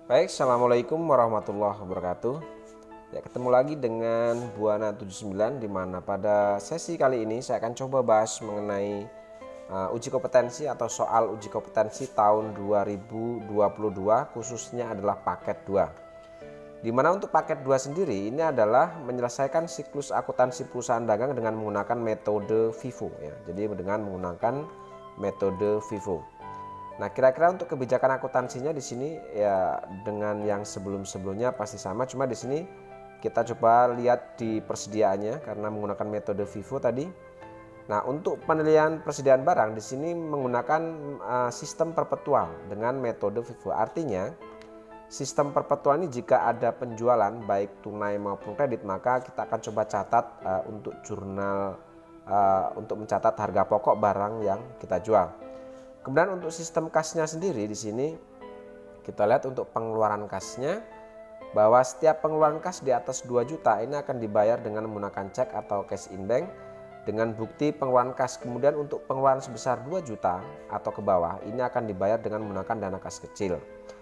Baik, Assalamualaikum warahmatullahi wabarakatuh. Ya, ketemu lagi dengan Buana 79, di mana pada sesi kali ini saya akan coba bahas mengenai uji kompetensi atau soal uji kompetensi tahun 2022, khususnya adalah paket 2. Di mana untuk paket 2 sendiri ini adalah menyelesaikan siklus akuntansi perusahaan dagang dengan menggunakan metode FIFO ya. Jadi dengan menggunakan metode FIFO. Nah, kira-kira untuk kebijakan akuntansinya di sini ya dengan yang sebelum-sebelumnya pasti sama, cuma di sini kita coba lihat di persediaannya karena menggunakan metode FIFO tadi. Nah, untuk penilaian persediaan barang di sini menggunakan sistem perpetual dengan metode FIFO. Artinya, sistem perpetual ini jika ada penjualan baik tunai maupun kredit, maka kita akan coba catat untuk jurnal untuk mencatat harga pokok barang yang kita jual. Kemudian untuk sistem kasnya sendiri di sini kita lihat untuk pengeluaran kasnya bahwa setiap pengeluaran kas di atas 2 juta ini akan dibayar dengan menggunakan cek atau cash in bank dengan bukti pengeluaran kas. Kemudian untuk pengeluaran sebesar 2 juta atau ke bawah ini akan dibayar dengan menggunakan dana kas kecil.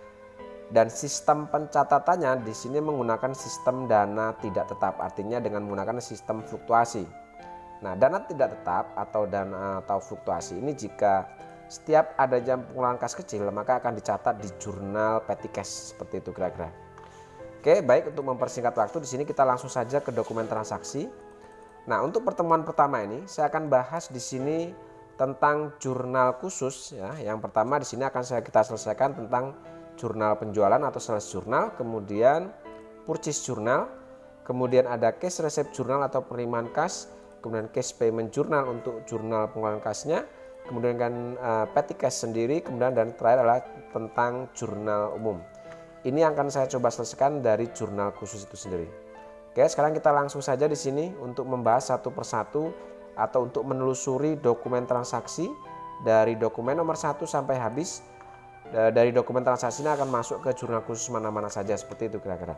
Dan sistem pencatatannya di sini menggunakan sistem dana tidak tetap, artinya dengan menggunakan sistem fluktuasi. Nah, dana tidak tetap atau dana atau fluktuasi ini jika setiap adanya pengeluaran kas kecil maka akan dicatat di jurnal petty cash, seperti itu kira-kira. Oke, baik, untuk mempersingkat waktu di sini kita langsung saja ke dokumen transaksi. Nah, untuk pertemuan pertama ini saya akan bahas di sini tentang jurnal khusus ya. Yang pertama di sini akan kita selesaikan tentang jurnal penjualan atau sales jurnal, kemudian purchase jurnal, kemudian ada cash receipt jurnal atau penerimaan kas, kemudian cash payment jurnal untuk jurnal pengeluaran kasnya, kemudian kan petty cash sendiri, kemudian dan terakhir adalah tentang jurnal umum. Ini yang akan saya coba selesaikan dari jurnal khusus itu sendiri. Oke, sekarang kita langsung saja di sini untuk membahas satu persatu atau untuk menelusuri dokumen transaksi dari dokumen nomor 1 sampai habis. Dari dokumen transaksi ini akan masuk ke jurnal khusus mana-mana saja, seperti itu kira-kira.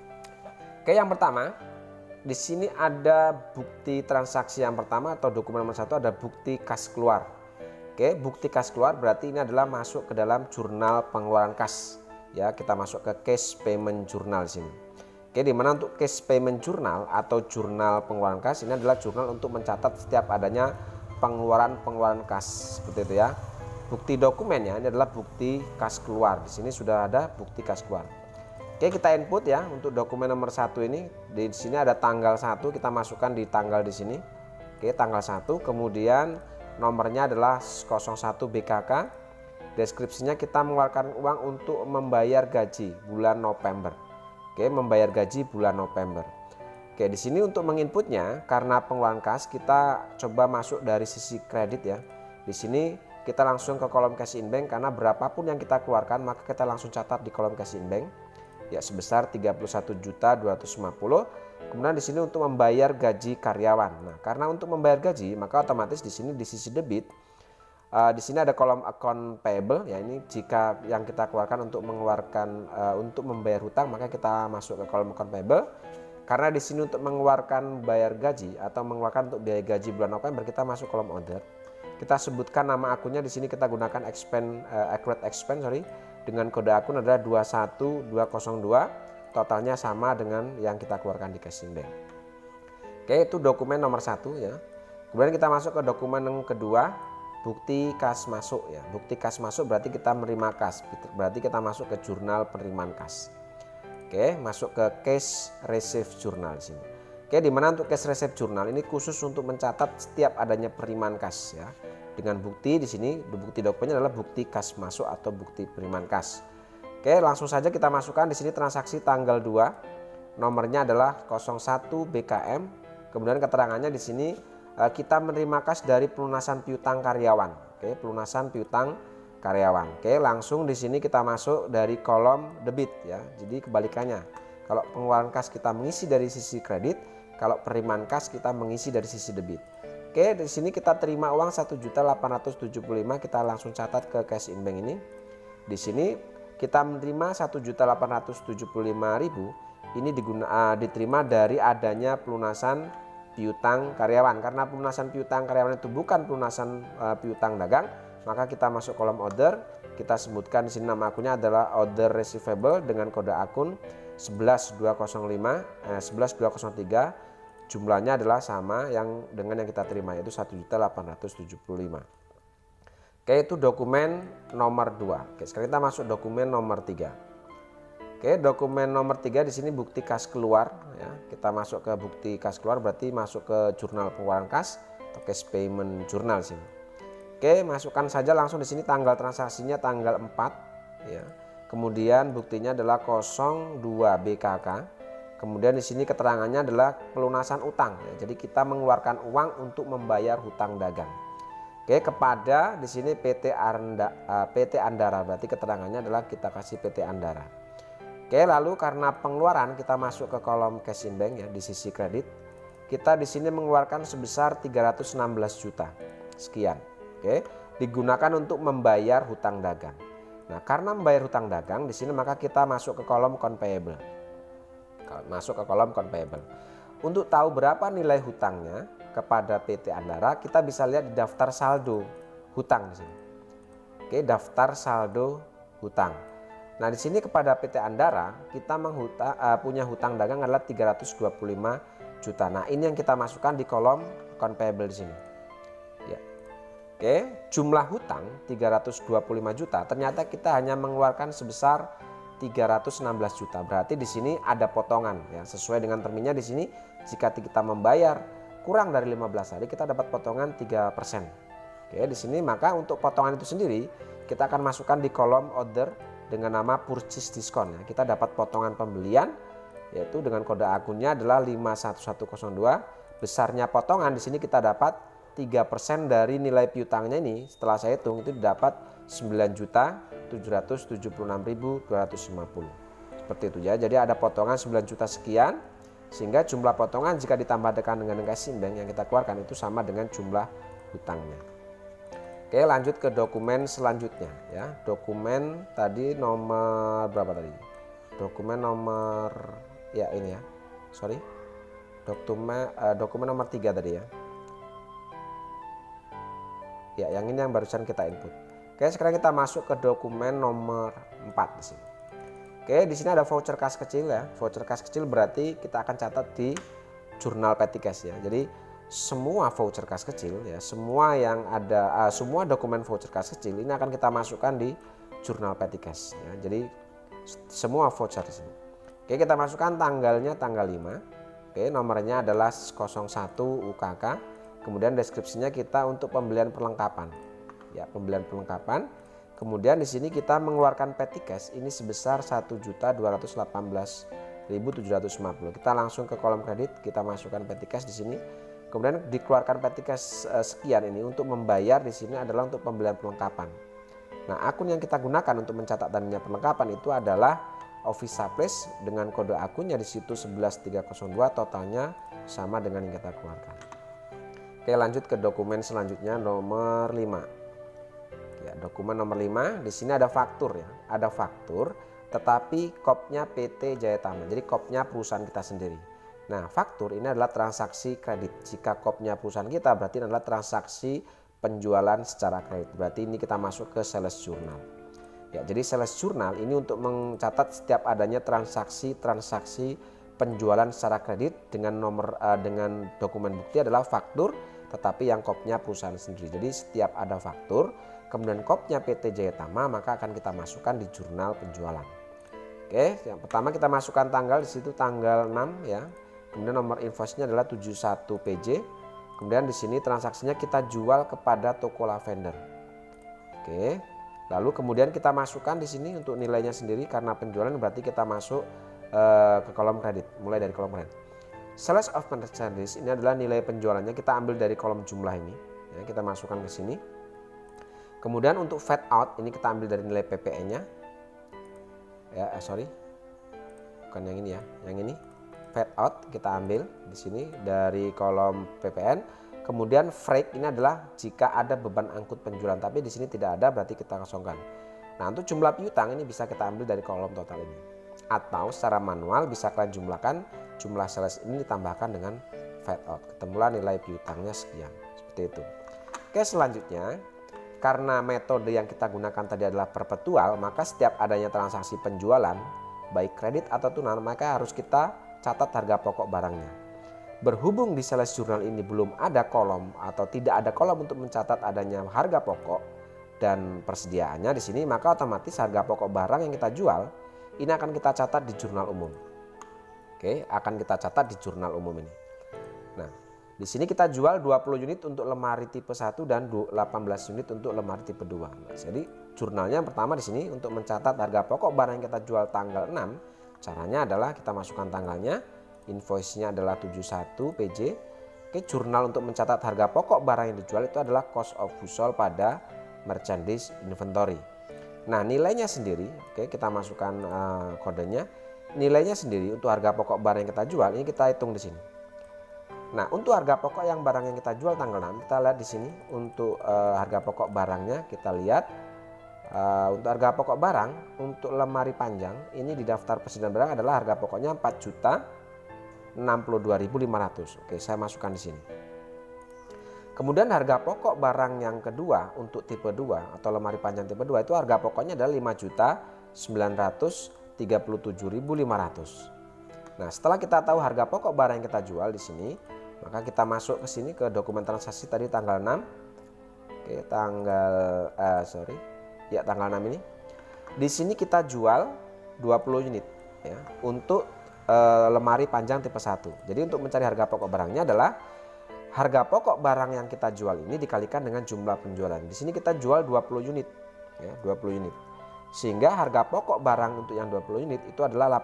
Oke, yang pertama di sini ada bukti transaksi yang pertama atau dokumen nomor 1 ada bukti kas keluar. Oke, bukti kas keluar berarti ini adalah masuk ke dalam jurnal pengeluaran kas. Ya, kita masuk ke cash payment jurnal di sini. Oke, di mana untuk cash payment jurnal atau jurnal pengeluaran kas ini adalah jurnal untuk mencatat setiap adanya pengeluaran kas, seperti itu ya. Bukti dokumennya ini adalah bukti kas keluar. Di sini sudah ada bukti kas keluar. Oke, kita input ya untuk dokumen nomor 1 ini. Di sini ada tanggal 1, kita masukkan di tanggal di sini. Oke, tanggal 1, kemudian nomornya adalah 01 BKK. Deskripsinya kita mengeluarkan uang untuk membayar gaji bulan November. Oke, membayar gaji bulan November. Oke, di sini untuk menginputnya karena pengeluaran kas kita coba masuk dari sisi kredit ya. Di sini kita langsung ke kolom cash in bank karena berapapun yang kita keluarkan maka kita langsung catat di kolom cash in bank. Ya, sebesar 31.250. Kemudian di sini untuk membayar gaji karyawan. Nah, karena untuk membayar gaji maka otomatis di sini di sisi debit di sini ada kolom account payable ya. Ini jika yang kita keluarkan untuk untuk membayar hutang maka kita masuk ke kolom account payable. Karena di sini untuk mengeluarkan bayar gaji atau mengeluarkan untuk biaya gaji bulan November kita masuk kolom order. Kita sebutkan nama akunnya di sini kita gunakan accurate expense dengan kode akun adalah 21202, totalnya sama dengan yang kita keluarkan di cash in bank. Oke, itu dokumen nomor 1 ya. Kemudian kita masuk ke dokumen yang kedua, bukti kas masuk ya. Bukti kas masuk berarti kita menerima kas, berarti kita masuk ke jurnal penerimaan kas. Oke, masuk ke cash receipt jurnal di sini. Oke, di mana untuk cash receipt jurnal ini khusus untuk mencatat setiap adanya penerimaan kas ya. Dengan bukti di sini, bukti dokumennya adalah bukti kas masuk atau bukti penerimaan kas. Oke, langsung saja kita masukkan di sini transaksi tanggal 2. Nomornya adalah 01 BKM. Kemudian keterangannya di sini kita menerima kas dari pelunasan piutang karyawan. Oke, pelunasan piutang karyawan. Oke, langsung di sini kita masuk dari kolom debit ya. Jadi kebalikannya. Kalau pengeluaran kas kita mengisi dari sisi kredit, kalau penerimaan kas kita mengisi dari sisi debit. Oke, di sini kita terima uang 1.875, kita langsung catat ke cash in bank ini. Di sini kita menerima 1.875.000, ini diterima dari adanya pelunasan piutang karyawan. Karena pelunasan piutang karyawan itu bukan pelunasan piutang dagang, maka kita masuk kolom order, kita sebutkan di sini nama akunnya adalah order receivable dengan kode akun 11203, jumlahnya adalah sama yang dengan yang kita terima, yaitu 1.875.000. Oke, itu dokumen nomor 2. Oke, sekarang kita masuk dokumen nomor 3. Oke, dokumen nomor 3 di sini bukti kas keluar ya. Kita masuk ke bukti kas keluar, berarti masuk ke jurnal pengeluaran kas atau cash payment jurnal sini. Oke, masukkan saja langsung di sini tanggal transaksinya tanggal 4 ya. Kemudian buktinya adalah 02 BKK. Kemudian di sini keterangannya adalah pelunasan utang ya. Jadi kita mengeluarkan uang untuk membayar hutang dagang. Oke, kepada di sini PT Andara, berarti keterangannya adalah kita kasih PT Andara. Oke, lalu karena pengeluaran kita masuk ke kolom cash in bank ya, di sisi kredit. Kita di sini mengeluarkan sebesar 316 juta sekian. Oke, digunakan untuk membayar hutang dagang. Nah, karena membayar hutang dagang di sini maka kita masuk ke kolom account payable. Masuk ke kolom account payable. Untuk tahu berapa nilai hutangnya kepada PT Andara, kita bisa lihat di daftar saldo hutang di sini. Oke, daftar saldo hutang. Nah, di sini kepada PT Andara kita punya hutang dagang adalah 325 juta. Nah, ini yang kita masukkan di kolom account payable di sini. Ya. Oke, jumlah hutang 325 juta. Ternyata kita hanya mengeluarkan sebesar 316 juta. Berarti di sini ada potongan ya, sesuai dengan terminnya di sini jika kita membayar kurang dari 15 hari kita dapat potongan 3%. Oke, di sini maka untuk potongan itu sendiri kita akan masukkan di kolom order dengan nama purchase discount ya. Kita dapat potongan pembelian yaitu dengan kode akunnya adalah 51102. Besarnya potongan di sini kita dapat 3% dari nilai piutangnya ini. Setelah saya hitung itu dapat 9.776.250. Seperti itu ya. Jadi ada potongan 9 juta sekian, sehingga jumlah potongan jika ditambahkan dengan cash in bank yang kita keluarkan itu sama dengan jumlah hutangnya. Oke, lanjut ke dokumen selanjutnya ya. Dokumen tadi nomor berapa tadi? Dokumen nomor ya ini ya. Sorry. Dokumen nomor 3 tadi ya. Ya, yang ini yang barusan kita input. Oke, sekarang kita masuk ke dokumen nomor 4 di sini. Oke, di sini ada voucher kas kecil ya. Voucher kas kecil berarti kita akan catat di jurnal petty cash ya. Jadi semua voucher kas kecil ya, semua yang ada semua dokumen voucher kas kecil ini akan kita masukkan di jurnal petty cash ya. Jadi semua voucher di sini. Oke, kita masukkan tanggalnya tanggal 5. Oke, nomornya adalah 01 UKK. Kemudian deskripsinya kita untuk pembelian perlengkapan. Ya, pembelian perlengkapan. Kemudian di sini kita mengeluarkan petty cash ini sebesar 1.218.750. Kita langsung ke kolom kredit, kita masukkan petty cash di sini. Kemudian dikeluarkan petty cash sekian ini untuk membayar di sini adalah untuk pembelian perlengkapan. Nah, akun yang kita gunakan untuk mencatat dananya perlengkapan itu adalah Office Supplies dengan kode akunnya di situ 11302, totalnya sama dengan yang kita keluarkan. Oke, lanjut ke dokumen selanjutnya nomor 5. Ya, dokumen nomor 5 di sini ada faktur ya, ada faktur tetapi kopnya PT Jayatama, jadi kopnya perusahaan kita sendiri. Nah, faktur ini adalah transaksi kredit. Jika kopnya perusahaan kita berarti ini adalah transaksi penjualan secara kredit. Berarti ini kita masuk ke sales journal. Ya, jadi sales journal ini untuk mencatat setiap adanya transaksi penjualan secara kredit dengan dengan dokumen bukti adalah faktur, tetapi yang kopnya perusahaan sendiri. Jadi setiap ada faktur kemudian kopnya PT Jayatama maka akan kita masukkan di jurnal penjualan. Oke, yang pertama kita masukkan tanggal di situ tanggal 6 ya. Kemudian nomor invoice-nya adalah 71 PJ. Kemudian di sini transaksinya kita jual kepada toko lavender. Oke. Lalu kemudian kita masukkan di sini untuk nilainya sendiri karena penjualan berarti kita masuk ke kolom kredit, mulai dari kolom kredit. Sales of merchandise ini adalah nilai penjualannya, kita ambil dari kolom jumlah ini. Ya, kita masukkan ke sini. Kemudian untuk fade out ini kita ambil dari nilai PPN-nya. Ya, bukan yang ini ya, yang ini fade out kita ambil di sini dari kolom PPN. Kemudian freight ini adalah jika ada beban angkut penjualan, tapi di sini tidak ada berarti kita kosongkan. Nah, untuk jumlah piutang ini bisa kita ambil dari kolom total ini. Atau secara manual bisa kalian jumlahkan jumlah sales ini ditambahkan dengan fade out. Ketemulah nilai piutangnya sekian. Seperti itu. Oke, selanjutnya karena metode yang kita gunakan tadi adalah perpetual, maka setiap adanya transaksi penjualan, baik kredit atau tunai, maka harus kita catat harga pokok barangnya. Berhubung di sales jurnal ini belum ada kolom atau tidak ada kolom untuk mencatat adanya harga pokok dan persediaannya di sini, maka otomatis harga pokok barang yang kita jual ini akan kita catat di jurnal umum. Oke, akan kita catat di jurnal umum ini. Nah, di sini kita jual 20 unit untuk lemari tipe 1 dan 18 unit untuk lemari tipe 2. Nah, jadi jurnalnya yang pertama di sini untuk mencatat harga pokok barang yang kita jual tanggal 6. Caranya adalah kita masukkan tanggalnya, invoice-nya adalah 71 PJ. Oke, jurnal untuk mencatat harga pokok barang yang dijual itu adalah cost of goods sold pada merchandise inventory. Nah, nilainya sendiri, oke, kita masukkan kodenya. Nilainya sendiri untuk harga pokok barang yang kita jual ini kita hitung di sini. Nah, untuk harga pokok yang barang yang kita jual tanggal 6, kita lihat di sini untuk harga pokok barangnya kita lihat untuk harga pokok barang untuk lemari panjang ini di daftar persediaan barang adalah harga pokoknya 4.062.500. Oke, saya masukkan di sini. Kemudian harga pokok barang yang kedua untuk tipe 2 atau lemari panjang tipe 2 itu harga pokoknya adalah 5.937.500. Nah, setelah kita tahu harga pokok barang yang kita jual di sini, maka kita masuk ke sini ke dokumen transaksi tadi tanggal 6. Oke, tanggal 6 ini. Di sini kita jual 20 unit ya untuk lemari panjang tipe 1. Jadi untuk mencari harga pokok barangnya adalah harga pokok barang yang kita jual ini dikalikan dengan jumlah penjualan. Di sini kita jual 20 unit ya, 20 unit. Sehingga harga pokok barang untuk yang 20 unit itu adalah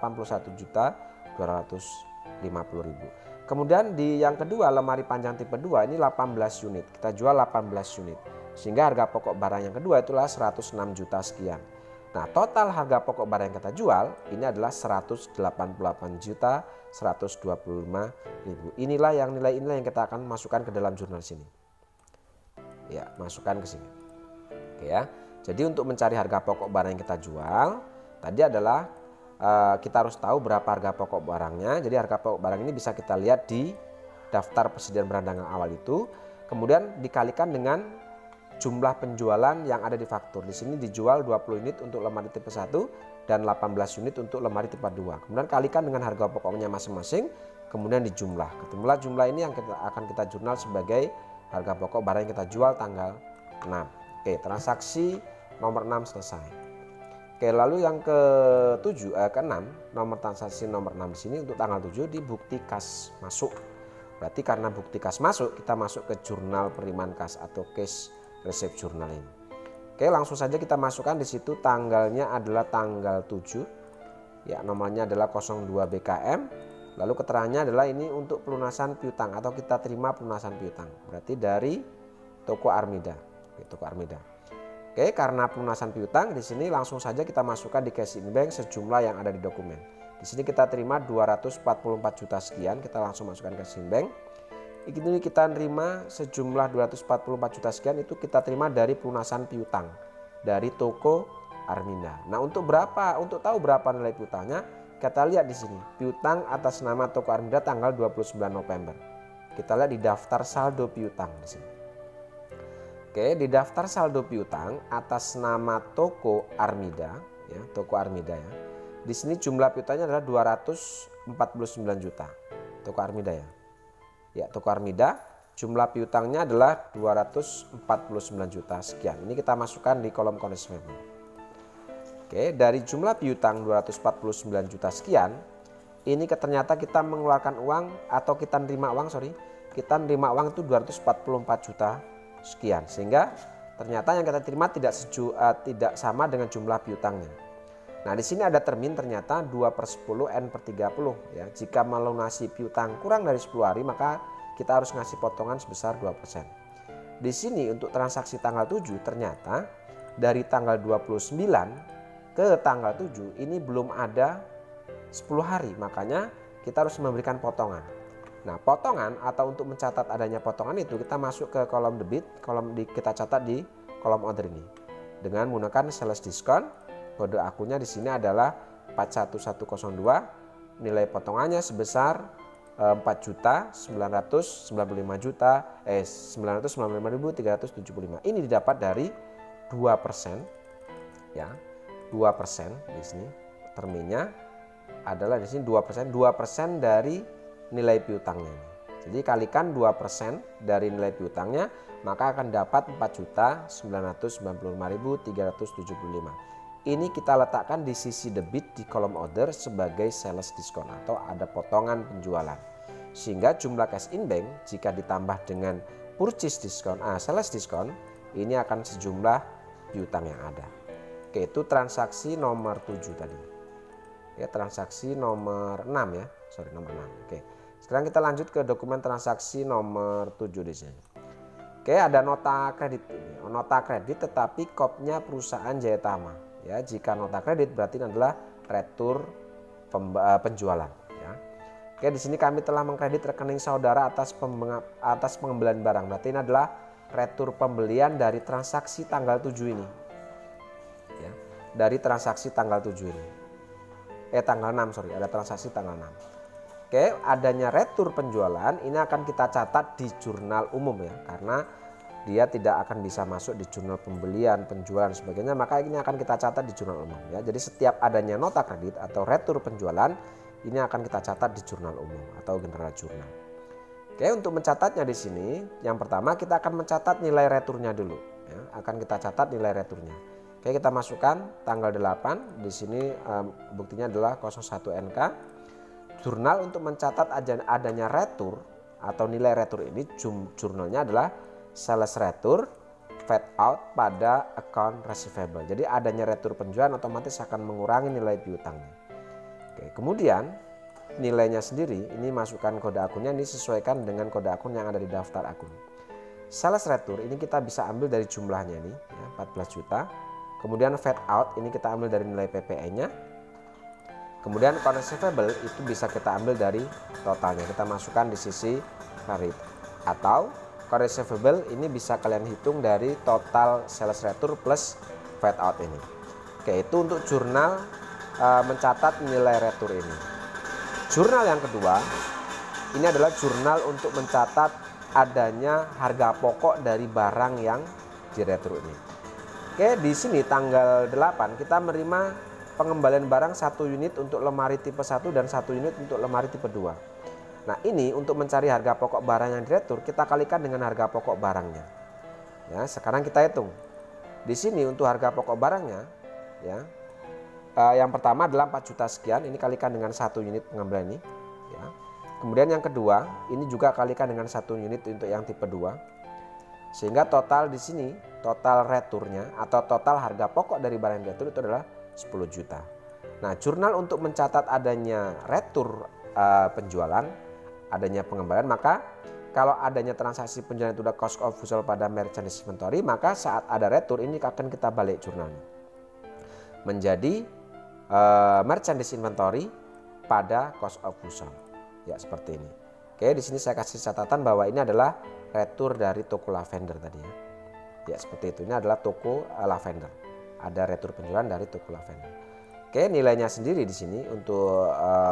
81.250.000. Kemudian di yang kedua lemari panjang tipe 2 ini 18 unit. Kita jual 18 unit. Sehingga harga pokok barang yang kedua itulah 106 juta sekian. Nah, total harga pokok barang yang kita jual ini adalah 188.125.000. Inilah yang nilai-nilai yang kita akan masukkan ke dalam jurnal sini. Ya, masukkan ke sini. Oke ya. Jadi untuk mencari harga pokok barang yang kita jual tadi adalah kita harus tahu berapa harga pokok barangnya. Jadi harga pokok barang ini bisa kita lihat di daftar persediaan barang dagangan awal itu. Kemudian dikalikan dengan jumlah penjualan yang ada di faktur. Di sini dijual 20 unit untuk lemari tipe 1 dan 18 unit untuk lemari tipe 2. Kemudian kalikan dengan harga pokoknya masing-masing. Kemudian dijumlah. Ketemulah jumlah ini yang akan kita jurnal sebagai harga pokok barang yang kita jual tanggal 6. Oke, transaksi nomor 6 selesai. Oke, lalu yang ke-6, nomor transaksi nomor 6 di sini untuk tanggal 7 di bukti kas masuk. Berarti karena bukti kas masuk, kita masuk ke jurnal penerimaan kas atau cash receipt journal ini. Oke, langsung saja kita masukkan di situ tanggalnya adalah tanggal 7. Ya, nomornya adalah 02 BKM. Lalu keterangannya adalah ini untuk pelunasan piutang atau kita terima pelunasan piutang. Berarti dari toko Armida. Toko Armida. Oke, karena pelunasan piutang di sini langsung saja kita masukkan di cash in bank sejumlah yang ada di dokumen. Di sini kita terima 244 juta sekian, kita langsung masukkan cash in bank. Ini kita terima sejumlah 244 juta sekian itu kita terima dari pelunasan piutang dari toko Armida. Nah, untuk tahu berapa nilai piutangnya, kita lihat di sini. Piutang atas nama toko Armida tanggal 29 November. Kita lihat di daftar saldo piutang di sini. Oke, di daftar saldo piutang atas nama toko Armida, ya, toko Armida ya. Di sini jumlah piutangnya adalah 249 juta. Toko Armida ya. Ya, toko Armida jumlah piutangnya adalah 249 juta sekian. Ini kita masukkan di kolom kondisi memo. Oke, dari jumlah piutang 249 juta sekian, ini ternyata kita mengeluarkan uang atau kita nerima uang, kita nerima uang itu 244 juta sekian, sehingga ternyata yang kita terima tidak sama dengan jumlah piutangnya. Nah, di sini ada termin ternyata 2/10 N/30 ya. Jika melunasi piutang kurang dari 10 hari maka kita harus ngasih potongan sebesar 2%. Di sini untuk transaksi tanggal 7 ternyata dari tanggal 29 ke tanggal 7 ini belum ada 10 hari, makanya kita harus memberikan potongan. Nah, potongan atau untuk mencatat adanya potongan itu kita masuk ke kolom debit, kita catat di kolom order ini dengan menggunakan sales diskon. Kode akunnya di sini adalah 41102, nilai potongannya sebesar 4.995.375. Ini didapat dari 2%, ya. 2% di sini terminnya adalah di sini 2%, 2% dari nilai piutangnya. Jadi kalikan 2% dari nilai piutangnya, maka akan dapat 4.995.375. Ini kita letakkan di sisi debit di kolom order sebagai sales diskon atau ada potongan penjualan. Sehingga jumlah cash in bank jika ditambah dengan purchase diskon, sales diskon, ini akan sejumlah piutang yang ada. Oke, itu transaksi nomor 7 tadi. Ya, transaksi nomor 6 ya. Nomor 6. Oke. Sekarang kita lanjut ke dokumen transaksi nomor 7 di sini. Oke, ada nota kredit ini. Nota kredit tetapi kopnya perusahaan Jayatama. Ya, jika nota kredit berarti ini adalah retur penjualan, ya. Oke, di sini kami telah mengkredit rekening saudara atas pengembalian barang. Berarti ini adalah retur pembelian dari transaksi tanggal 7 ini. Ya, dari transaksi tanggal 7 ini. Tanggal 6, ada transaksi tanggal 6. Oke, adanya retur penjualan ini akan kita catat di jurnal umum ya, karena dia tidak akan bisa masuk di jurnal pembelian, penjualan sebagainya, maka ini akan kita catat di jurnal umum ya. Jadi setiap adanya nota kredit atau retur penjualan ini akan kita catat di jurnal umum atau general jurnal. Oke, untuk mencatatnya di sini, yang pertama kita akan mencatat nilai returnya dulu ya, akan kita catat nilai returnya. Oke, kita masukkan tanggal 8, di sini buktinya adalah 01 NK. Jurnal untuk mencatat adanya retur atau nilai retur ini jurnalnya adalah sales retur fade out pada account receivable. Jadi adanya retur penjualan otomatis akan mengurangi nilai piutangnya. Oke, kemudian nilainya sendiri ini masukkan kode akunnya, ini sesuaikan dengan kode akun yang ada di daftar akun. Sales retur ini kita bisa ambil dari jumlahnya nih ya, 14 juta. Kemudian fade out ini kita ambil dari nilai PPE-nya. Kemudian account receivable itu bisa kita ambil dari totalnya. Kita masukkan di sisi kredit. Atau account receivable ini bisa kalian hitung dari total sales retur plus fade out ini. Oke, itu untuk jurnal mencatat nilai retur ini. Jurnal yang kedua ini adalah jurnal untuk mencatat adanya harga pokok dari barang yang diretur ini. Oke, di sini tanggal 8 kita menerima pengembalian barang 1 unit untuk lemari tipe 1 dan 1 unit untuk lemari tipe 2. Nah, ini untuk mencari harga pokok barang yang diretur kita kalikan dengan harga pokok barangnya. Ya, sekarang kita hitung. Di sini untuk harga pokok barangnya ya. Yang pertama adalah 4 juta sekian, ini kalikan dengan 1 unit pengembalian ini ya. Kemudian yang kedua, ini juga kalikan dengan 1 unit untuk yang tipe 2. Sehingga total di sini, total returnya atau total harga pokok dari barang yang diretur itu adalah 10 juta. Nah, jurnal untuk mencatat adanya retur penjualan, adanya pengembalian, maka kalau adanya transaksi penjualan itu sudah cost of goods sold pada merchandise inventory, maka saat ada retur ini akan kita balik jurnalnya menjadi merchandise inventory pada cost of goods sold. Ya, seperti ini. Oke, di sini saya kasih catatan bahwa ini adalah retur dari toko lavender tadi ya. Ya, seperti itu. Ini adalah toko lavender. Ada retur penjualan dari toko lavender. Oke, nilainya sendiri di sini untuk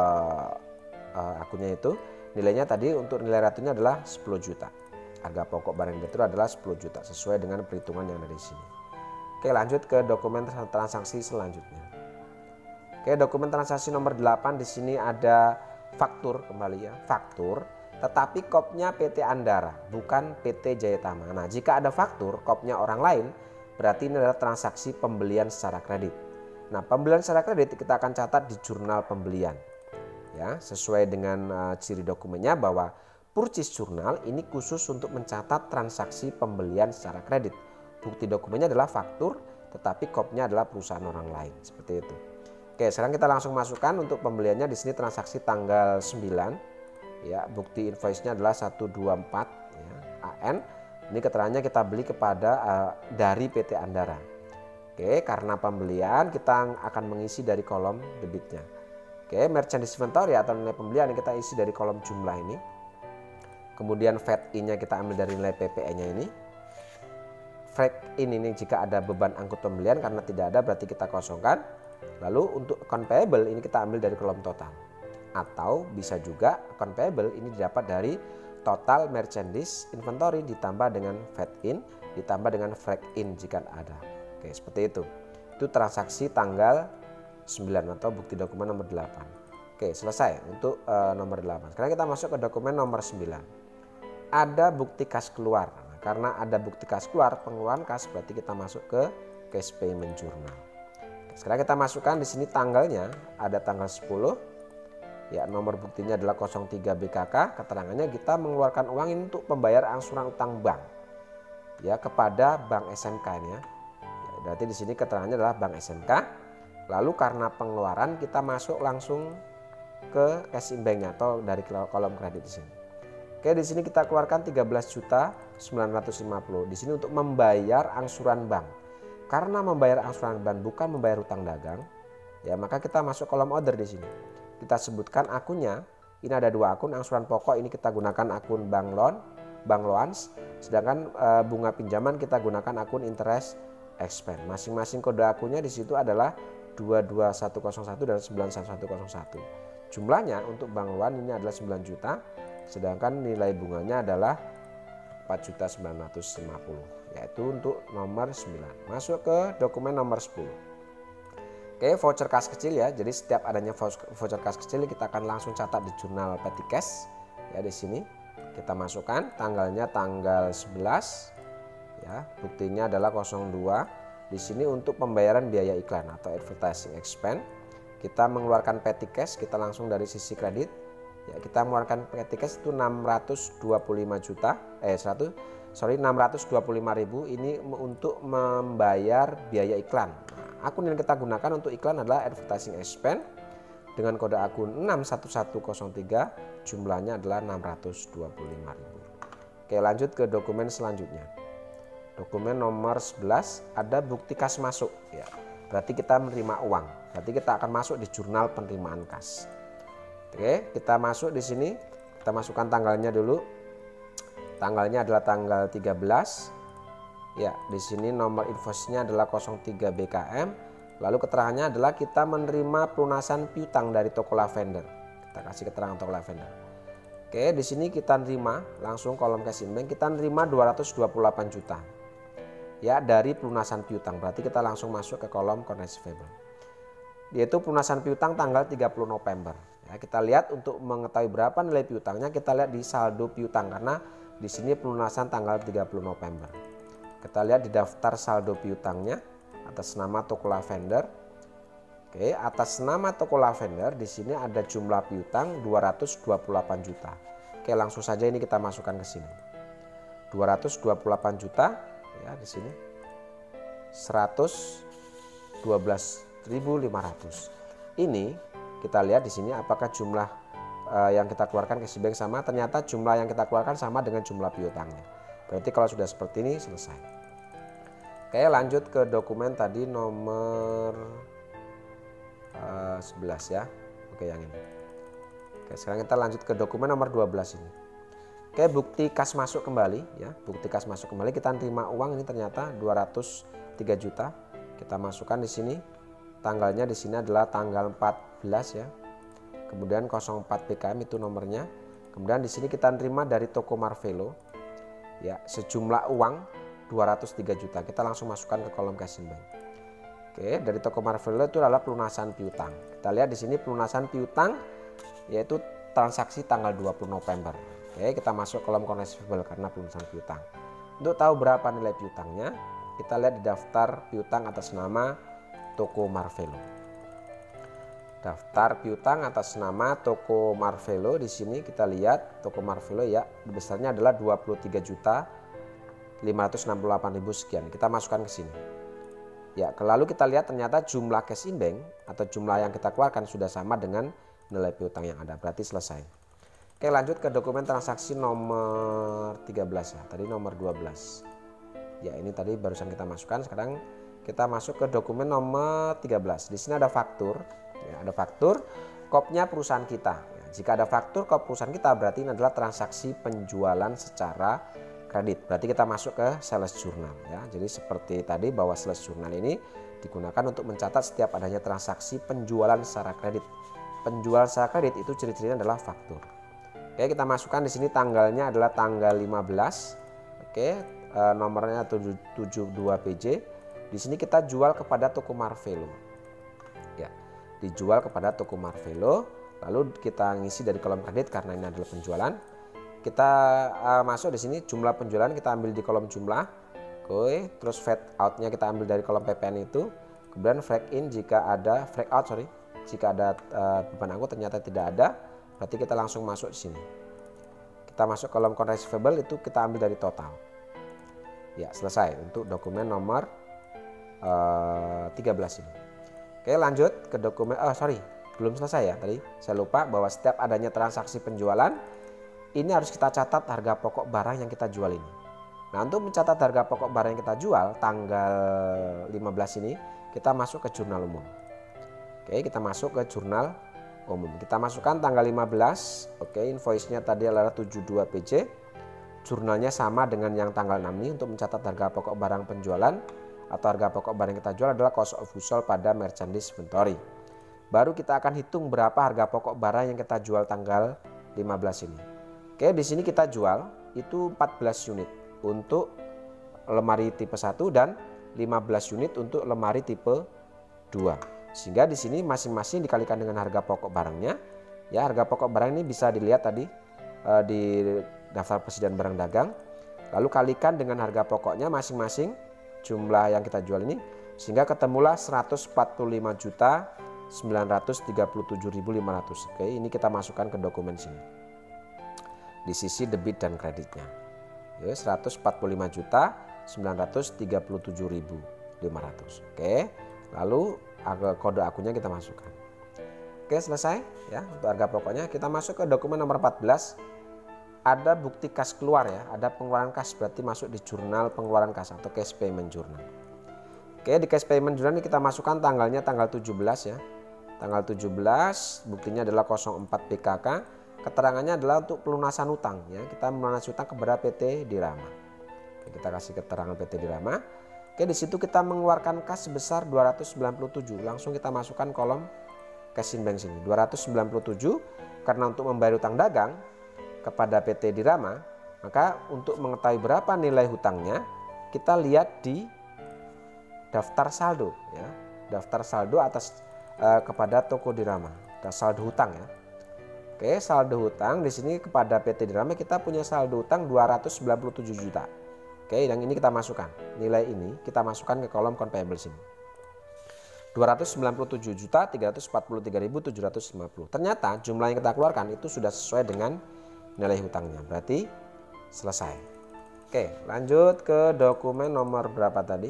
akunnya itu nilainya tadi untuk nilai returnya adalah 10 juta. Harga pokok barang diretur adalah 10 juta sesuai dengan perhitungan yang ada di sini. Oke, lanjut ke dokumen transaksi selanjutnya. Oke, dokumen transaksi nomor 8 di sini ada faktur kembali ya, faktur. Tetapi kopnya PT Andara, bukan PT Jayatama. Nah, jika ada faktur, kopnya orang lain, berarti ini adalah transaksi pembelian secara kredit. Nah, pembelian secara kredit kita akan catat di jurnal pembelian. Ya, sesuai dengan ciri dokumennya bahwa purchase journal ini khusus untuk mencatat transaksi pembelian secara kredit. Bukti dokumennya adalah faktur, tetapi kopnya adalah perusahaan orang lain. Seperti itu. Oke, sekarang kita langsung masukkan untuk pembeliannya di sini transaksi tanggal 9. Ya, bukti invoice-nya adalah 124 ya, AN. Ini keterangannya kita beli kepada dari PT Andara. Oke, karena pembelian kita akan mengisi dari kolom debitnya. Oke, merchandise inventory atau nilai pembelian kita isi dari kolom jumlah ini. Kemudian VAT-nya kita ambil dari nilai PPE-nya ini. VAT-in ini jika ada beban angkut pembelian, karena tidak ada berarti kita kosongkan. Lalu untuk account payable ini kita ambil dari kolom total. atau bisa juga account payable ini didapat dari total merchandise inventory ditambah dengan VAT in ditambah dengan freight in jika ada. Oke, seperti itu. Itu transaksi tanggal 9 atau bukti dokumen nomor 8. Oke, selesai untuk nomor 8. Sekarang kita masuk ke dokumen nomor 9. Ada bukti kas keluar. Nah, karena ada bukti kas keluar, pengeluaran kas, berarti kita masuk ke cash payment journal. Oke, sekarang kita masukkan di sini tanggalnya, ada tanggal 10. Ya, nomor buktinya adalah 03 BKK. Keterangannya kita mengeluarkan uang ini untuk pembayar angsuran utang bank. Ya, kepada Bank SMK ini ya. Berarti di sini keterangannya adalah Bank SMK. Lalu karena pengeluaran kita masuk langsung ke cash in bank-nya atau dari kolom kredit di sini. Oke, di sini kita keluarkan 13.950. Di sini untuk membayar angsuran bank. Karena membayar angsuran bank bukan membayar utang dagang, ya maka kita masuk kolom order di sini. Kita sebutkan akunnya. Ini ada 2 akun, angsuran pokok ini kita gunakan akun bank loans, sedangkan bunga pinjaman kita gunakan akun interest expense. Masing-masing kode akunnya di situ adalah 22101 dan 91101. Jumlahnya untuk bank loan ini adalah 9 juta, sedangkan nilai bunganya adalah 4.950.000, yaitu untuk nomor 9. Masuk ke dokumen nomor 10. Oke, voucher kas kecil ya. Jadi setiap adanya voucher kas kecil kita akan langsung catat di jurnal petty cash. Ya, di sini kita masukkan tanggalnya tanggal 11. Ya, buktinya adalah 02. Di sini untuk pembayaran biaya iklan atau advertising expense. Kita mengeluarkan petty cash, kita langsung dari sisi kredit. Ya, kita mengeluarkan petty cash itu 625.000 ini untuk membayar biaya iklan. Akun yang kita gunakan untuk iklan adalah advertising expense dengan kode akun 61103, jumlahnya adalah 625.000. Oke, lanjut ke dokumen selanjutnya. Dokumen nomor 11 ada bukti kas masuk ya. Berarti kita menerima uang. Berarti kita akan masuk di jurnal penerimaan kas. Oke, kita masuk di sini. Kita masukkan tanggalnya dulu. Tanggalnya adalah tanggal 13. Ya, di sini nomor invoice-nya adalah 03 BKM. Lalu keterangannya adalah kita menerima pelunasan piutang dari toko lavender. Kita kasih keterangan toko lavender. Oke, di sini kita nerima langsung kolom cash in bank, kita nerima 228 juta. Ya, dari pelunasan piutang. Berarti kita langsung masuk ke kolom account receivable. Yaitu pelunasan piutang tanggal 30 November. Ya, kita lihat untuk mengetahui berapa nilai piutangnya, kita lihat di saldo piutang karena di sini pelunasan tanggal 30 November. Kita lihat di daftar saldo piutangnya atas nama toko lavender. Oke, atas nama toko lavender di sini ada jumlah piutang 228 juta. Oke, langsung saja ini kita masukkan ke sini. 228 juta ya di sini. 112.500. Ini kita lihat di sini apakah jumlah yang kita keluarkan cash bank sama, ternyata jumlah yang kita keluarkan sama dengan jumlah piutangnya. Berarti kalau sudah seperti ini selesai. Oke, lanjut ke dokumen tadi nomor 11 ya. Oke, yang ini. Oke, sekarang kita lanjut ke dokumen nomor 12 ini. Oke, bukti kas masuk kembali ya. Bukti kas masuk kembali, kita terima uang ini ternyata 203 juta. Kita masukkan di sini. Tanggalnya di sini adalah tanggal 14 ya. Kemudian 04 BKM itu nomornya. Kemudian di sini kita terima dari toko Marvelo. Ya, sejumlah uang 203 juta. Kita langsung masukkan ke kolom cash in bank. Oke, dari toko Marvelo itu adalah pelunasan piutang. Kita lihat di sini pelunasan piutang yaitu transaksi tanggal 20 November. Oke, kita masuk kolom account receivable karena pelunasan piutang. Untuk tahu berapa nilai piutangnya, kita lihat di daftar piutang atas nama toko Marvelo. Daftar piutang atas nama toko Marvelo, di sini kita lihat toko Marvelo ya, besarnya adalah 23.568.000 sekian. Kita masukkan ke sini. Ya, lalu kita lihat ternyata jumlah cash in bank atau jumlah yang kita keluarkan sudah sama dengan nilai piutang yang ada. Berarti selesai. Oke, lanjut ke dokumen transaksi nomor 13 ya. Tadi nomor 12. Ya, ini tadi barusan kita masukkan. Sekarang kita masuk ke dokumen nomor 13. Di sini ada faktur. Ya, ada faktur kopnya perusahaan kita. Ya, jika ada faktur kop perusahaan kita berarti ini adalah transaksi penjualan secara kredit. Berarti kita masuk ke sales journal ya. Jadi seperti tadi bahwa sales journal ini digunakan untuk mencatat setiap adanya transaksi penjualan secara kredit. penjual secara kredit itu ciri-cirinya adalah faktur. Oke, kita masukkan di sini tanggalnya adalah tanggal 15. Oke, nomornya 72 PJ. Di sini kita jual kepada toko Marvelo. Ya, dijual kepada toko Marvelo. Lalu kita ngisi dari kolom kredit karena ini adalah penjualan. Kita masuk di sini jumlah penjualan kita ambil di kolom jumlah. Oke, terus fade out-nya kita ambil dari kolom PPN itu. Kemudian flag in jika ada flag out, jika ada beban angkut ternyata tidak ada, berarti kita langsung masuk di sini. Kita masuk kolom account receivable itu kita ambil dari total. Ya, selesai untuk dokumen nomor 13 ini. Oke, lanjut ke dokumen belum selesai ya tadi. Saya lupa bahwa setiap adanya transaksi penjualan ini harus kita catat harga pokok barang yang kita jual ini. Nah, untuk mencatat harga pokok barang yang kita jual tanggal 15 ini kita masuk ke jurnal umum. Oke, kita masuk ke jurnal umum. Kita masukkan tanggal 15. Oke, invoice-nya tadi adalah 72 PJ. Jurnalnya sama dengan yang tanggal 6 ini untuk mencatat harga pokok barang penjualan atau harga pokok barang yang kita jual adalah cost of goods sold pada merchandise inventory. Baru kita akan hitung berapa harga pokok barang yang kita jual tanggal 15 ini. Oke, di sini kita jual itu 14 unit untuk lemari tipe 1 dan 15 unit untuk lemari tipe 2. Sehingga di sini masing-masing dikalikan dengan harga pokok barangnya. Ya, harga pokok barang ini bisa dilihat tadi di daftar persediaan barang dagang. Lalu kalikan dengan harga pokoknya masing-masing jumlah yang kita jual ini sehingga ketemulah 145.937.500. Oke, ini kita masukkan ke dokumen sini. Di sisi debit dan kreditnya. Ya, 145.937.500. Oke. Lalu kode akunnya kita masukkan. Oke, selesai ya untuk harga pokoknya. Kita masuk ke dokumen nomor 14. Ada bukti kas keluar ya, ada pengeluaran kas, berarti masuk di jurnal pengeluaran kas atau cash payment journal. Oke, di cash payment journal ini kita masukkan tanggalnya tanggal 17 ya. Tanggal 17 buktinya adalah 04 BKK. Keterangannya adalah untuk pelunasan utang ya. Kita melunasi utang kepada PT Dirama. Oke, kita kasih keterangan PT Dirama. Oke, di situ kita mengeluarkan kas sebesar 297. Langsung kita masukkan kolom cash in bank sini. 297 karena untuk membayar utang dagang kepada PT Dirama, maka untuk mengetahui berapa nilai hutangnya, kita lihat di daftar saldo ya. Daftar saldo atas kepada toko Dirama. Saldo hutang ya. Oke, saldo hutang di sini kepada PT Dirama kita punya saldo hutang 297 juta. Oke, yang ini kita masukkan. Nilai ini kita masukkan ke kolom account payable sini. 297.343.750. Ternyata jumlah yang kita keluarkan itu sudah sesuai dengan nilai hutangnya. Berarti selesai. Oke, lanjut ke dokumen nomor berapa tadi?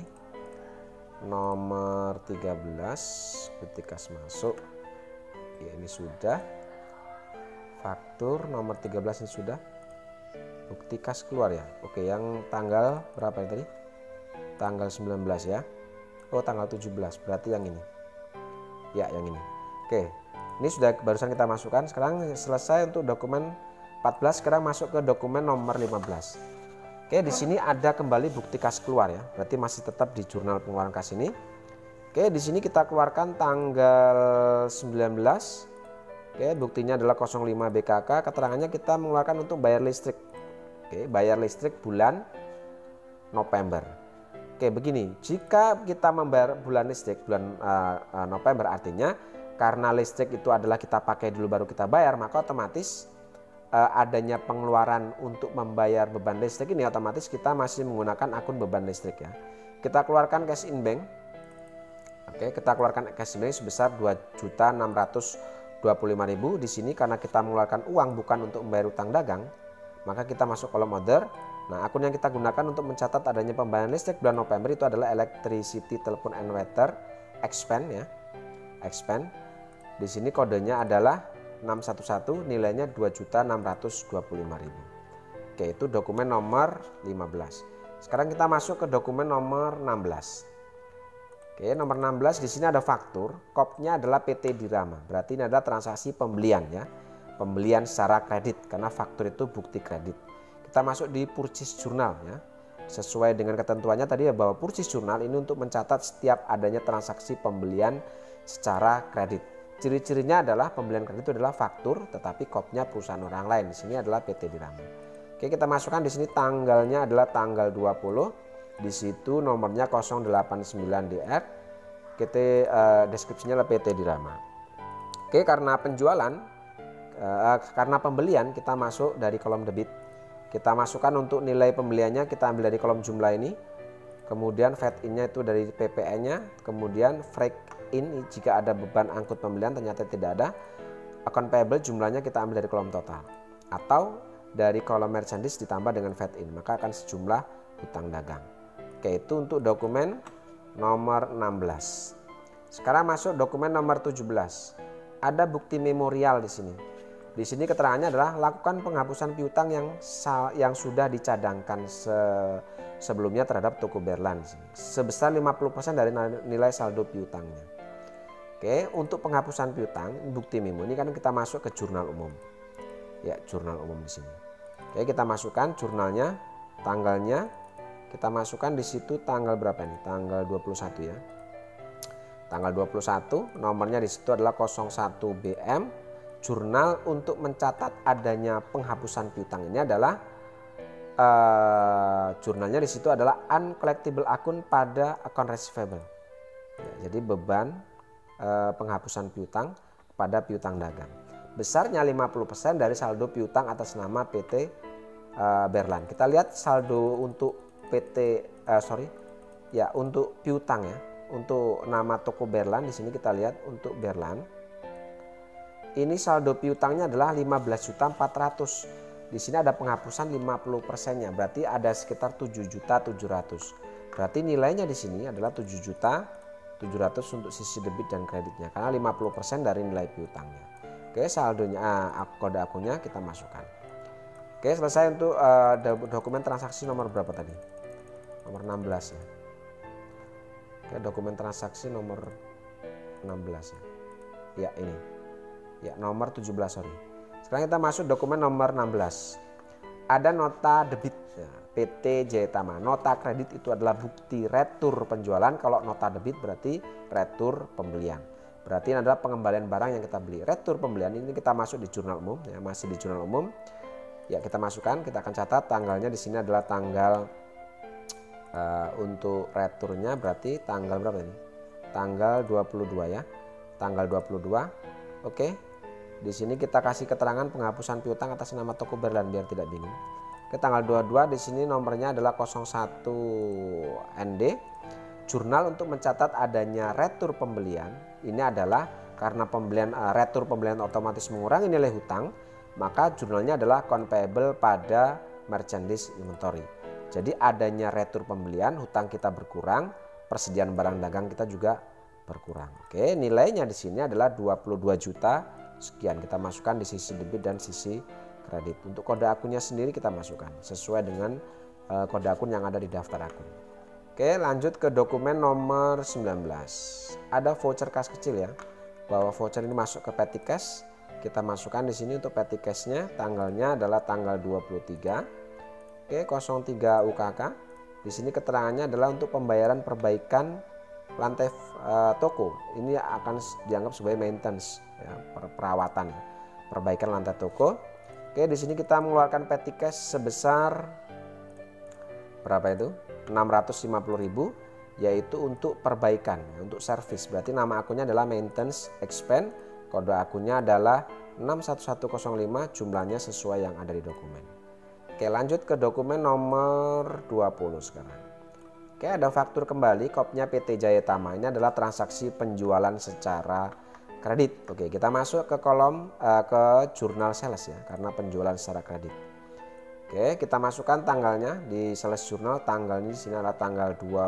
Nomor 13. Ketika masuk. Ya, ini sudah. Faktur nomor 13 ini sudah. Bukti kas keluar ya. Oke, yang tanggal berapa tadi? Tanggal 19 ya. Oh, tanggal 17. Berarti yang ini. Ya, yang ini. Oke. Ini sudah barusan kita masukkan. Sekarang selesai untuk dokumen 14. Sekarang masuk ke dokumen nomor 15. Oke, di sini ada kembali bukti kas keluar ya. Berarti masih tetap di jurnal pengeluaran kas ini. Oke, di sini kita keluarkan tanggal 19. Oke, buktinya adalah 05 BKK. Keterangannya kita mengeluarkan untuk bayar listrik. Oke, bayar listrik bulan November. Oke, begini. Jika kita membayar bulan listrik bulan November, artinya karena listrik itu adalah kita pakai dulu baru kita bayar, maka otomatis adanya pengeluaran untuk membayar beban listrik ini otomatis kita masih menggunakan akun beban listrik ya. Kita keluarkan cash in bank. Oke, kita keluarkan cash in bank sebesar 2.625.000. Di sini karena kita mengeluarkan uang bukan untuk membayar utang dagang, maka kita masuk kolom order. Nah, akun yang kita gunakan untuk mencatat adanya pembayaran listrik bulan November itu adalah electricity, telephone and water expense ya. Expense. Di sini kodenya adalah 611, nilainya 2.625.000. Oke, itu dokumen nomor 15. Sekarang kita masuk ke dokumen nomor 16. Oke, nomor 16 di sini ada faktur, kopnya adalah PT Dirama. Berarti ini adalah transaksi pembelian ya. Pembelian secara kredit karena faktur itu bukti kredit. Kita masuk di purchase journal ya. Sesuai dengan ketentuannya tadi ya bahwa purchase journal ini untuk mencatat setiap adanya transaksi pembelian secara kredit. Ciri-cirinya adalah pembelian kredit itu adalah faktur tetapi kopnya perusahaan orang lain. Di sini adalah PT Dirama. Oke, kita masukkan di sini tanggalnya adalah tanggal 20. Di situ nomornya 089DR. Deskripsinya adalah PT Dirama. Oke, karena penjualan karena pembelian kita masuk dari kolom debit. Kita masukkan untuk nilai pembeliannya kita ambil dari kolom jumlah ini. Kemudian fade in-nya itu dari PPN-nya, kemudian break in jika ada beban angkut pembelian ternyata tidak ada. Account payable jumlahnya kita ambil dari kolom total atau dari kolom merchandise ditambah dengan fade in, maka akan sejumlah hutang dagang. Oke, itu untuk dokumen nomor 16. Sekarang masuk dokumen nomor 17. Ada bukti memorial di sini. Di sini keterangannya adalah lakukan penghapusan piutang yang sudah dicadangkan sebelumnya terhadap toko Berlan sebesar 50% dari nilai saldo piutangnya. Oke, untuk penghapusan piutang bukti memo ini kan kita masuk ke jurnal umum. Ya, jurnal umum di sini. Oke, kita masukkan jurnalnya, tanggalnya kita masukkan di situ tanggal berapa ini? Tanggal 21 ya. Tanggal 21, nomornya di situ adalah 01 BM. Jurnal untuk mencatat adanya penghapusan piutang ini adalah jurnalnya di situ adalah uncollectible akun pada account receivable. Ya, jadi beban penghapusan piutang pada piutang dagang. Besarnya 50% dari saldo piutang atas nama PT Berlan. Kita lihat saldo untuk untuk piutang ya. Untuk nama toko Berlan di sini kita lihat untuk Berlan. Ini saldo piutangnya adalah 15.400.000. Di sini ada penghapusan 50%-nya, berarti ada sekitar 7.700.000. Berarti nilainya di sini adalah 7.700.000 untuk sisi debit dan kreditnya karena 50% dari nilai piutangnya. Oke, saldonya kode akunnya kita masukkan. Oke, selesai untuk dokumen transaksi nomor berapa tadi? Nomor 16 ya. Oke, dokumen transaksi nomor 16 ya. Ya, ini. Ya, nomor 17 sorry. Sekarang kita masuk dokumen nomor 16. Ada nota debit ya, PT Jaya Tama. Nota kredit itu adalah bukti retur penjualan. Kalau nota debit berarti retur pembelian. Berarti ini adalah pengembalian barang yang kita beli. Retur pembelian ini kita masuk di jurnal umum ya, masih di jurnal umum. Ya, kita masukkan, kita akan catat tanggalnya di sini adalah tanggal untuk returnya berarti tanggal berapa ini? Tanggal 22 ya. Tanggal 22. Oke. Di sini kita kasih keterangan penghapusan piutang atas nama toko Berlan biar tidak bingung. Ke tanggal 22 di sini nomornya adalah 01 ND. Jurnal untuk mencatat adanya retur pembelian. Ini adalah karena retur pembelian otomatis mengurangi nilai hutang, maka jurnalnya adalah account payable pada merchandise inventory. Jadi adanya retur pembelian, hutang kita berkurang, persediaan barang dagang kita juga berkurang. Oke, nilainya di sini adalah 22 juta sekian. Kita masukkan di sisi debit dan sisi kredit. Untuk kode akunnya sendiri kita masukkan sesuai dengan kode akun yang ada di daftar akun. Oke, lanjut ke dokumen nomor 19. Ada voucher kas kecil ya. Bahwa voucher ini masuk ke petty cash. Kita masukkan di sini untuk petty cash-nya tanggalnya adalah tanggal 23. Oke, 03 UKK. Di sini keterangannya adalah untuk pembayaran perbaikan lantai toko. Ini akan dianggap sebagai maintenance ya, perawatan ya, perbaikan lantai toko. Oke, di sini kita mengeluarkan petty cash sebesar berapa itu? 650.000 yaitu untuk perbaikan, untuk servis. Berarti nama akunnya adalah maintenance expense, kode akunnya adalah 61105, jumlahnya sesuai yang ada di dokumen. Oke, lanjut ke dokumen nomor 20 sekarang. Oke, ada faktur kembali, kopnya PT Jaya Tama. Ini adalah transaksi penjualan secara kredit. Oke, kita masuk ke kolom ke jurnal sales ya, karena penjualan secara kredit. Oke, kita masukkan tanggalnya di sales jurnal. Tanggalnya di sini adalah tanggal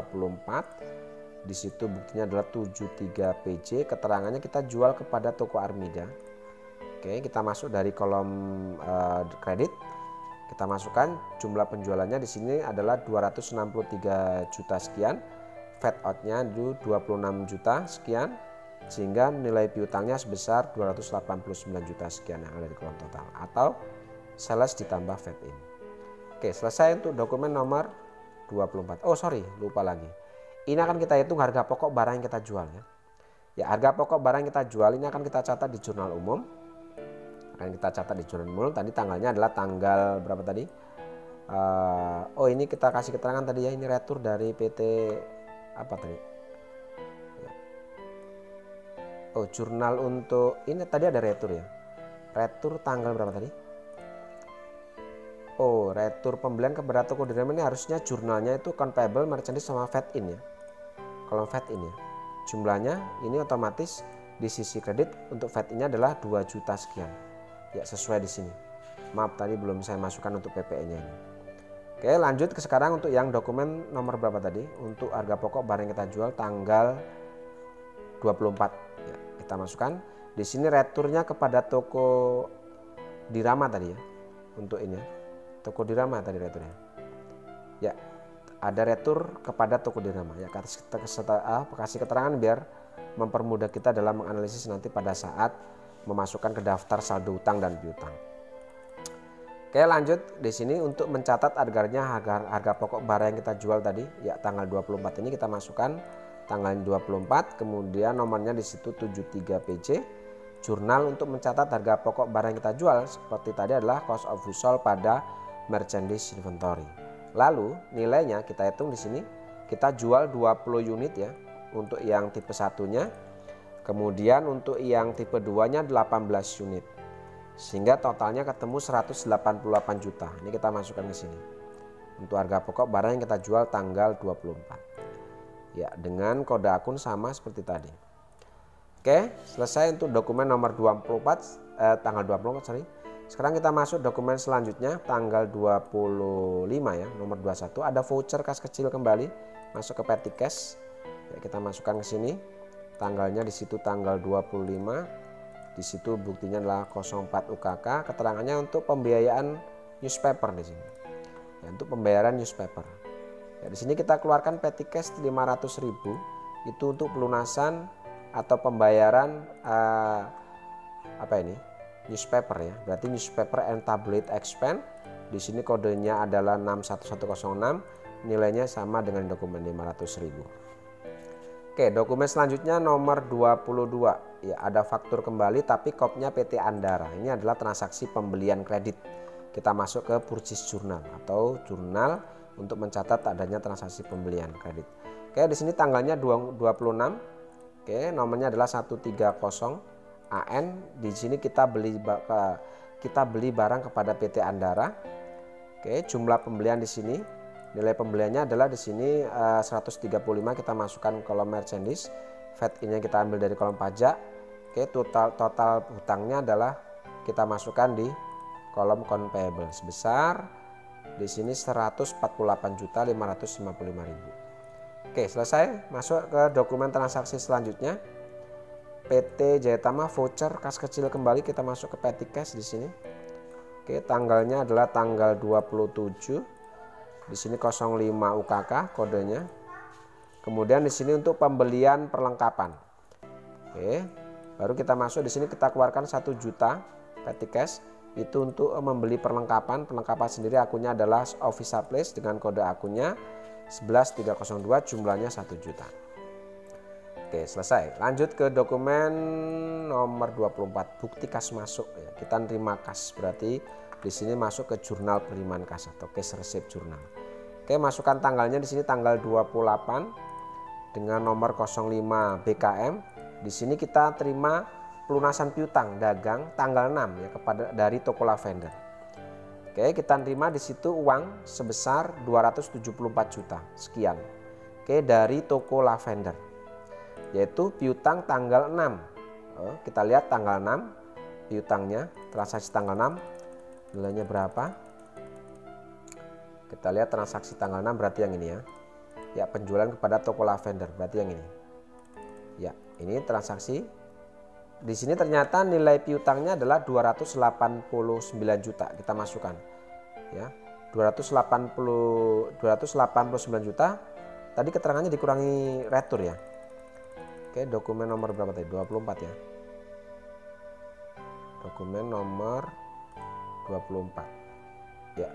24. Di situ buktinya adalah 73 PJ. Keterangannya kita jual kepada toko Armida. Oke, kita masuk dari kolom kredit. Kita masukkan jumlah penjualannya di sini adalah 263 juta sekian. Fade out-nya 26 juta sekian. Sehingga nilai piutangnya sebesar 289 juta sekian yang ada di kolom total. Atau sales ditambah fade in. Oke, selesai untuk dokumen nomor 24. Oh sorry, lupa lagi. Ini akan kita hitung harga pokok barang yang kita jual ya. Ya, harga pokok barang kita jual ini akan kita catat di jurnal umum. Tadi tanggalnya adalah tanggal berapa tadi? Oh, ini kita kasih keterangan tadi ya, ini retur dari PT apa tadi? Oh, jurnal untuk ini tadi ada retur ya. Retur tanggal berapa tadi? Oh, retur pembelian kepada toko dirama ini harusnya jurnalnya itu account payable, merchandise sama VAT in ya. Kolom VAT in ya. Jumlahnya ini otomatis di sisi kredit untuk VAT in-nya adalah 2 juta sekian. Ya, sesuai di sini. Maaf tadi belum saya masukkan untuk PPE-nya ini. Oke, lanjut ke sekarang untuk yang dokumen nomor berapa tadi? Untuk harga pokok barang yang kita jual tanggal 24. Ya, kita masukkan. Di sini returnya kepada toko Dirama tadi ya. Untuk ini ya. Toko Dirama tadi returnya. Ya, ada retur kepada toko Dirama. Ya, kasih keterangan biar mempermudah kita dalam menganalisis nanti pada saat memasukkan ke daftar saldo utang dan piutang. Oke, lanjut di sini untuk mencatat harga pokok barang yang kita jual tadi, ya tanggal 24 ini kita masukkan tanggal 24, kemudian nomornya di situ 73 PJ. Jurnal untuk mencatat harga pokok barang yang kita jual seperti tadi adalah cost of goods sold pada merchandise inventory. Lalu nilainya kita hitung di sini, kita jual 20 unit ya untuk yang tipe satunya, kemudian untuk yang tipe 2-nya 18 unit, sehingga totalnya ketemu 188 juta. Ini kita masukkan ke sini untuk harga pokok barang yang kita jual tanggal 24 ya, dengan kode akun sama seperti tadi. Oke, selesai untuk dokumen nomor 24 tanggal 24 sorry. Sekarang kita masuk dokumen selanjutnya tanggal 25 ya, nomor 21 ada voucher kas kecil kembali masuk ke petty cash. Ya, kita masukkan ke sini. Tanggalnya di situ tanggal 25. Di situ buktinya adalah 04 UKK, keterangannya untuk pembiayaan newspaper di sini. Ya, untuk pembayaran newspaper. Ya, di sini kita keluarkan petty cash 500.000 itu untuk pelunasan atau pembayaran apa ini? Newspaper ya, berarti newspaper and tabloid expense. Di sini kodenya adalah 61106, nilainya sama dengan dokumen 500.000. Oke, dokumen selanjutnya nomor 22 ya, ada faktur kembali tapi kopnya PT Andara. Ini adalah transaksi pembelian kredit. Kita masuk ke purchase journal atau jurnal untuk mencatat adanya transaksi pembelian kredit. Oke, di sini tanggalnya 26. Oke, nomornya adalah 130 AN. Di sini kita beli barang kepada PT Andara. Oke, jumlah pembelian di sini, nilai pembeliannya adalah di sini 135, kita masukkan kolom merchandise. VAT ini kita ambil dari kolom pajak. Oke, total hutangnya adalah kita masukkan di kolom account payable sebesar di sini 148.555.000. Oke, selesai. Masuk ke dokumen transaksi selanjutnya. PT Jayatama voucher kas kecil kembali, kita masuk ke petty cash di sini. Oke, tanggalnya adalah tanggal 27. Di sini 05 UKK kodenya. Kemudian di sini untuk pembelian perlengkapan. Oke, baru kita masuk di sini kita keluarkan 1 juta petty cash itu untuk membeli perlengkapan. Perlengkapan sendiri akunnya adalah official place dengan kode akunnya 11302, jumlahnya 1 juta. Oke, selesai. Lanjut ke dokumen nomor 24, bukti kas masuk ya. Kita nerima kas, berarti di sini masuk ke jurnal penerimaan kas atau cash receipt journal. Oke, masukkan tanggalnya di sini tanggal 28 dengan nomor 05 BKM. Di sini kita terima pelunasan piutang dagang tanggal 6 ya dari toko Lavender. Oke, kita terima di situ uang sebesar 274 juta sekian. Oke, dari toko Lavender. Yaitu piutang tanggal 6. Kita lihat tanggal 6 piutangnya, transaksi tanggal 6 nilainya berapa. Kita lihat transaksi tanggal 6 berarti yang ini ya. Ya, penjualan kepada toko Lavender berarti yang ini. Ya, ini transaksi. Di sini ternyata nilai piutangnya adalah 289 juta. Kita masukkan. Ya, 289 juta. Tadi keterangannya dikurangi retur ya. Oke, dokumen nomor berapa tadi? 24 ya. Dokumen nomor 24. Ya.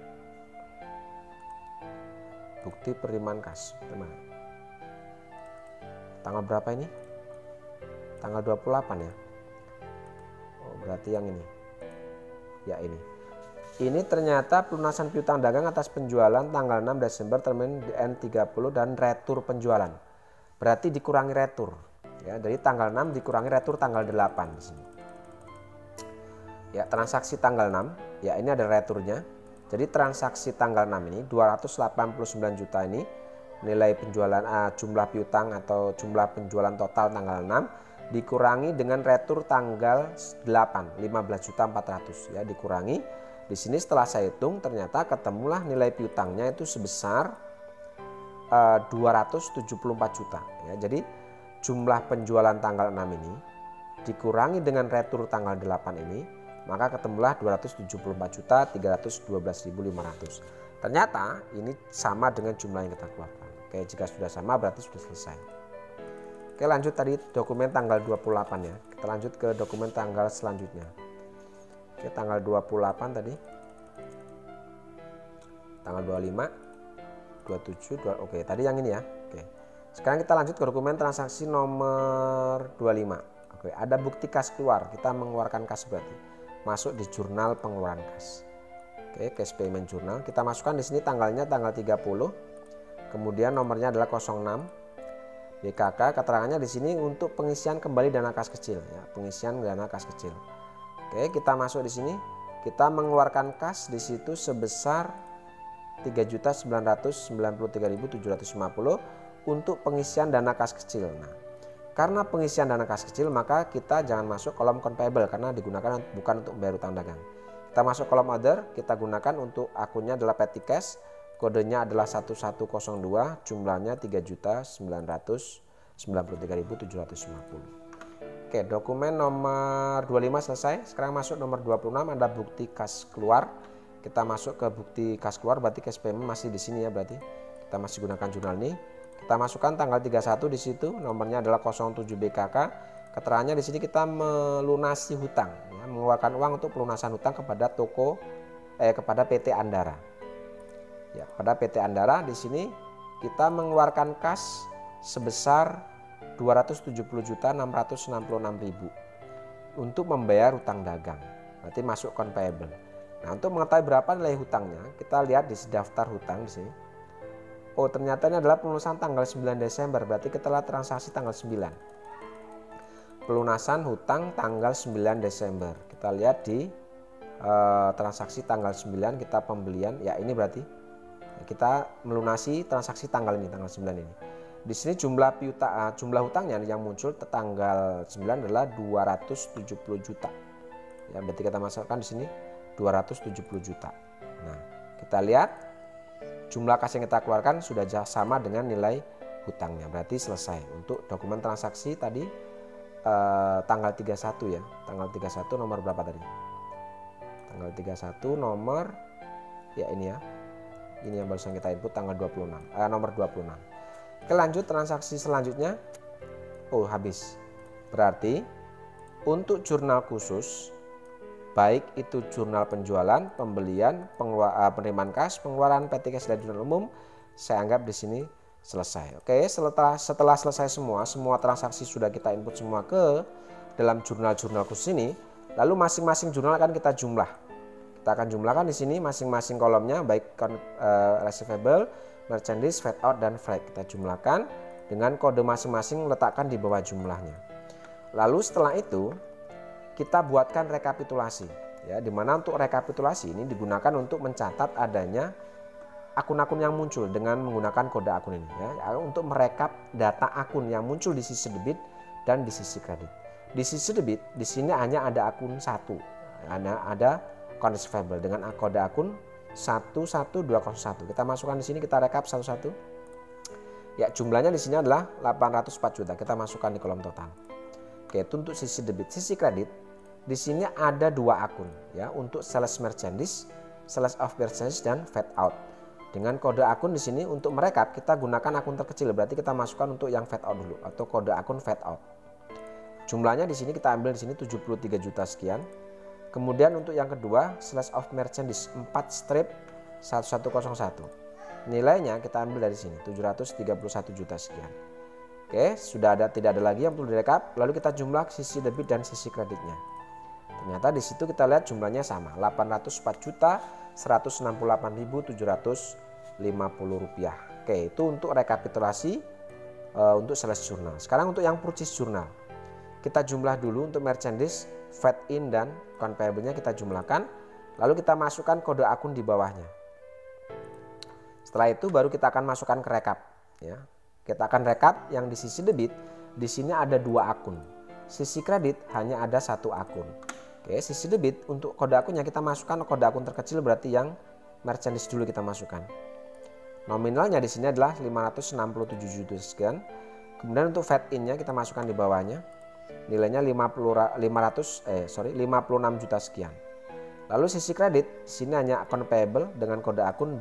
Bukti penerimaan kas. Tanggal berapa ini? Tanggal 28 ya. Oh, berarti yang ini. Ya ini. Ini ternyata pelunasan piutang dagang atas penjualan tanggal 6 Desember termin N30 dan retur penjualan. Berarti dikurangi retur. Ya, dari tanggal 6 dikurangi retur tanggal 8 di sini. Ya, transaksi tanggal 6, ya ini ada returnya. Jadi transaksi tanggal 6 ini 289 juta ini nilai penjualan jumlah piutang atau jumlah penjualan total tanggal 6 dikurangi dengan retur tanggal 8 15.400 ya, dikurangi. Di sini setelah saya hitung ternyata ketemulah nilai piutangnya itu sebesar 274 juta ya. Jadi jumlah penjualan tanggal 6 ini dikurangi dengan retur tanggal 8 ini, maka ketemulah 274.312.500. Ternyata ini sama dengan jumlah yang kita keluarkan. Oke, jika sudah sama berarti sudah selesai. Oke, lanjut tadi dokumen tanggal 28 ya. Kita lanjut ke dokumen tanggal selanjutnya. Oke, tanggal 28 tadi. Tanggal 25, 27, oke tadi yang ini ya. Oke. Sekarang kita lanjut ke dokumen transaksi nomor 25. Oke, ada bukti kas keluar. Kita mengeluarkan kas berarti. Masuk di jurnal pengeluaran kas. Oke, cash payment journal. Kita masukkan di sini tanggalnya tanggal 30. Kemudian nomornya adalah 06. BKK, keterangannya di sini untuk pengisian kembali dana kas kecil ya, pengisian dana kas kecil. Oke, kita masuk di sini, kita mengeluarkan kas di situ sebesar 3.993.750 untuk pengisian dana kas kecil. Nah, karena pengisian dana kas kecil maka kita jangan masuk kolom account payable karena digunakan bukan untuk membayar utang dagang. Kita masuk kolom other, kita gunakan untuk akunnya adalah petty cash, kodenya adalah 1102, jumlahnya 3.993.750. Oke, dokumen nomor 25 selesai. Sekarang masuk nomor 26, ada bukti kas keluar. Kita masuk ke bukti kas keluar, berarti cash payment masih di sini ya, berarti kita masih gunakan jurnal ini. Kita masukkan tanggal 31 di situ, nomornya adalah 07 BKK. Keterangannya di sini kita melunasi hutang, ya, mengeluarkan uang untuk pelunasan hutang kepada kepada PT Andara. Ya, pada PT Andara di sini kita mengeluarkan kas sebesar 270.666.000 untuk membayar hutang dagang. Berarti masuk account payable. Nah, untuk mengetahui berapa nilai hutangnya, kita lihat di daftar hutang di sini. Oh, ternyata ini adalah pelunasan tanggal 9 Desember, berarti kita lihat transaksi tanggal 9. Pelunasan hutang tanggal 9 Desember. Kita lihat di transaksi tanggal 9 kita pembelian, ya ini berarti kita melunasi transaksi tanggal ini, tanggal 9 ini. Di sini jumlah hutangnya yang muncul tanggal 9 adalah 270 juta. Ya, berarti kita masukkan di sini 270 juta. Nah, kita lihat jumlah kas yang kita keluarkan sudah sama dengan nilai hutangnya. Berarti selesai untuk dokumen transaksi tadi tanggal 31 ya. Tanggal 31 nomor berapa tadi? Tanggal 31 nomor ya ini ya. Ini yang barusan kita input tanggal 26, nomor 26. Oke, lanjut transaksi selanjutnya. Oh, habis. Berarti untuk jurnal khusus, baik itu jurnal penjualan, pembelian, penerimaan kas, pengeluaran PT Cash dan jurnal umum, saya anggap di sini selesai. Oke, setelah selesai semua transaksi sudah kita input semua ke dalam jurnal-jurnal khusus ini, lalu masing-masing jurnal akan kita jumlah. Kita akan jumlahkan di sini masing-masing kolomnya, baik receivable, merchandise, fade out, dan flag. Kita jumlahkan dengan kode masing-masing, letakkan di bawah jumlahnya. Lalu setelah itu kita buatkan rekapitulasi. Ya, dimana untuk rekapitulasi ini digunakan untuk mencatat adanya akun-akun yang muncul dengan menggunakan kode akun ini. Ya, untuk merekap data akun yang muncul di sisi debit dan di sisi kredit. Di sisi debit di sini hanya ada akun satu, ada account receivable dengan kode akun 11201. Kita masukkan di sini, kita rekap satu-satu. Ya, jumlahnya di sini adalah 804 juta. Kita masukkan di kolom total. Oke, itu untuk sisi debit. Sisi kredit di sini ada dua akun ya, untuk sales merchandise, sales of merchandise, dan fade out. Dengan kode akun di sini untuk merekap kita gunakan akun terkecil, berarti kita masukkan untuk yang fade out dulu atau kode akun fade out. Jumlahnya di sini kita ambil di sini 73 juta sekian. Kemudian untuk yang kedua, slash of merchandise 4 strip 1101. Nilainya kita ambil dari sini 731 juta sekian. Oke, sudah tidak ada lagi yang perlu direkap. Lalu kita jumlah sisi debit dan sisi kreditnya. Ternyata di situ kita lihat jumlahnya sama, Rp804.168.750. Oke, itu untuk rekapitulasi untuk sales journal. Sekarang untuk yang purchase journal. Kita jumlah dulu untuk merchandise, fed in dan account payable-nya kita jumlahkan. Lalu kita masukkan kode akun di bawahnya. Setelah itu baru kita akan masukkan ke rekap, ya. Kita akan rekap yang di sisi debit, di sini ada 2 akun. Sisi kredit hanya ada 1 akun. Oke, sisi debit untuk kode akunnya kita masukkan kode akun terkecil, berarti yang merchandise dulu kita masukkan. Nominalnya di sini adalah 567 juta sekian. Kemudian untuk fed in-nya kita masukkan di bawahnya. Nilainya 56 juta sekian. Lalu sisi kredit di sini hanya account payable dengan kode akun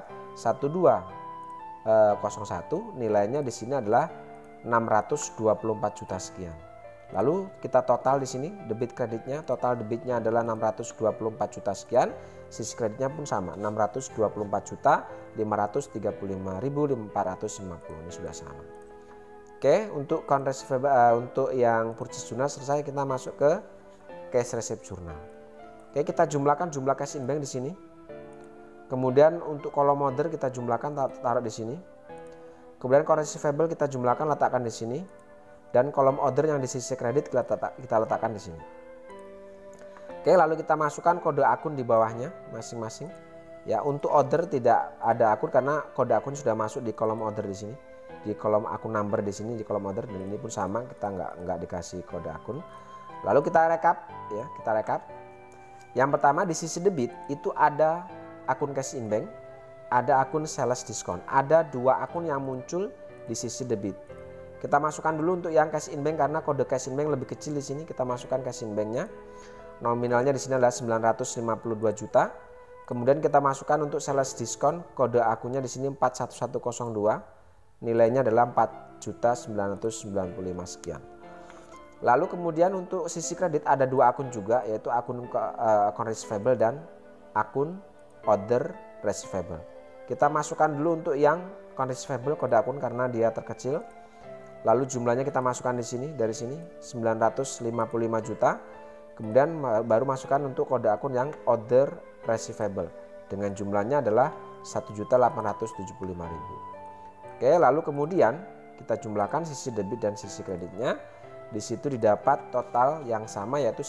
21201, nilainya di sini adalah 624 juta sekian. Lalu kita total di sini debit kreditnya, total debitnya adalah 624 juta sekian, sisi kreditnya pun sama 624.535.450, ini sudah sama. Oke, untuk account receivable, untuk yang purchase journal selesai, kita masuk ke cash receipt journal. Oke, kita jumlahkan jumlah cash in bank di sini. Kemudian untuk kolom order kita jumlahkan, taruh di sini. Kemudian account receivable kita jumlahkan, letakkan di sini. Dan kolom order yang di sisi kredit kita letakkan di sini. Oke, lalu kita masukkan kode akun di bawahnya masing-masing. Ya, untuk order tidak ada akun karena kode akun sudah masuk di kolom order di sini. Di kolom akun number di sini, di kolom order, dan ini pun sama, kita nggak dikasih kode akun. Lalu kita rekap, ya, kita rekap. Yang pertama di sisi debit itu ada akun cash in bank, ada akun sales discount. Ada 2 akun yang muncul di sisi debit. Kita masukkan dulu untuk yang cash in bank karena kode cash in bank lebih kecil di sini. Kita masukkan cash in banknya. Nominalnya di sini adalah 952 juta. Kemudian kita masukkan untuk sales discount, kode akunnya di sini 41102. Nilainya adalah 4.995 sekian. Lalu kemudian untuk sisi kredit ada 2 akun juga, yaitu akun receivable dan akun order receivable. Kita masukkan dulu untuk yang account receivable kode akun karena dia terkecil. Lalu jumlahnya kita masukkan di sini, dari sini 955 juta. Kemudian baru masukkan untuk kode akun yang order receivable dengan jumlahnya adalah 1.875.000. Oke, lalu kemudian kita jumlahkan sisi debit dan sisi kreditnya. Di situ didapat total yang sama, yaitu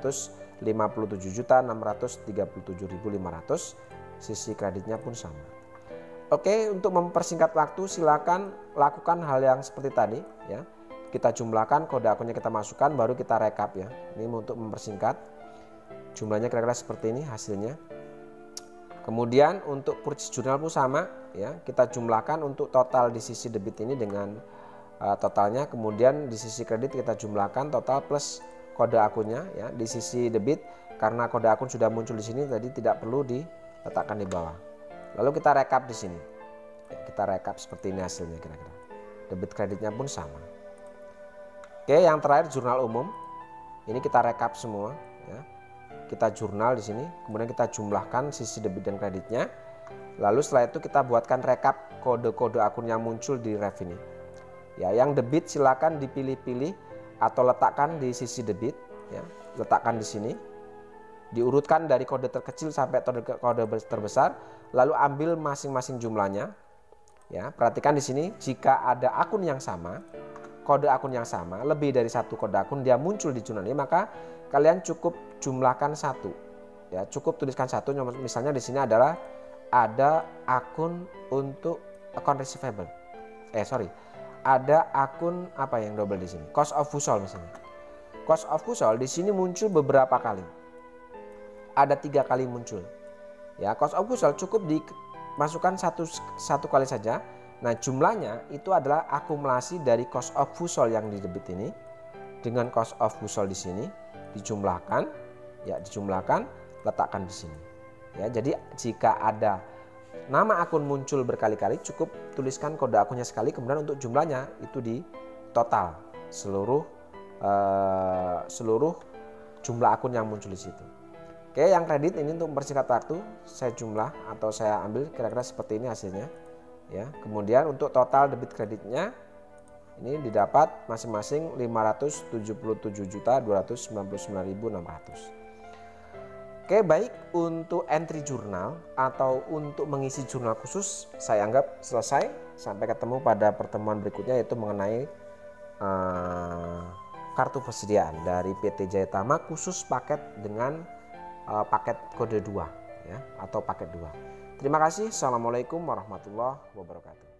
957.637.500. Sisi kreditnya pun sama. Oke, untuk mempersingkat waktu silakan lakukan hal yang seperti tadi, ya. Kita jumlahkan kode akunnya, kita masukkan, baru kita rekap, ya. Ini untuk mempersingkat. Jumlahnya kira-kira seperti ini hasilnya. Kemudian untuk purchase journal pun sama, ya. Kita jumlahkan untuk total di sisi debit ini dengan totalnya, kemudian di sisi kredit kita jumlahkan total plus kode akunnya, ya. Di sisi debit karena kode akun sudah muncul di sini tadi tidak perlu diletakkan di bawah. Lalu kita rekap di sini. Ya, kita rekap seperti ini hasilnya kira-kira. Debit kreditnya pun sama. Oke, yang terakhir jurnal umum. Ini kita rekap semua, ya. Kita jurnal di sini, kemudian kita jumlahkan sisi debit dan kreditnya. Lalu setelah itu kita buatkan rekap kode-kode akun yang muncul di ref ini. Ya, yang debit silakan dipilih-pilih atau letakkan di sisi debit, ya. Letakkan di sini. Diurutkan dari kode terkecil sampai kode terbesar, lalu ambil masing-masing jumlahnya. Ya, perhatikan di sini jika ada akun yang sama, kode akun yang sama, lebih dari 1 kode akun dia muncul di jurnal ini, maka kalian cukup jumlahkan 1. Ya, cukup tuliskan 1. Misalnya di sini adalah ada akun untuk account receivable. Ada akun apa yang double di sini? Cost of goods sold misalnya. Cost of goods sold di sini muncul beberapa kali. Ada 3 kali muncul. Ya, cost of goods sold cukup dimasukkan satu kali saja. Nah, jumlahnya itu adalah akumulasi dari cost of goods sold yang di debit ini dengan cost of goods sold di sini dijumlahkan, ya, letakkan di sini. Ya, jadi jika ada nama akun muncul berkali-kali, cukup tuliskan kode akunnya sekali, kemudian untuk jumlahnya itu di total seluruh jumlah akun yang muncul di situ. Oke, yang kredit ini untuk mempersingkat waktu, saya jumlah atau saya ambil kira-kira seperti ini hasilnya. Ya, kemudian untuk total debit kreditnya Ini didapat masing-masing 577.299.600. Oke, baik, untuk entry jurnal atau untuk mengisi jurnal khusus saya anggap selesai. Sampai ketemu pada pertemuan berikutnya, yaitu mengenai kartu persediaan dari PT Jaya Tama khusus paket dengan paket kode 2 ya, atau paket 2. Terima kasih. Assalamualaikum warahmatullahi wabarakatuh.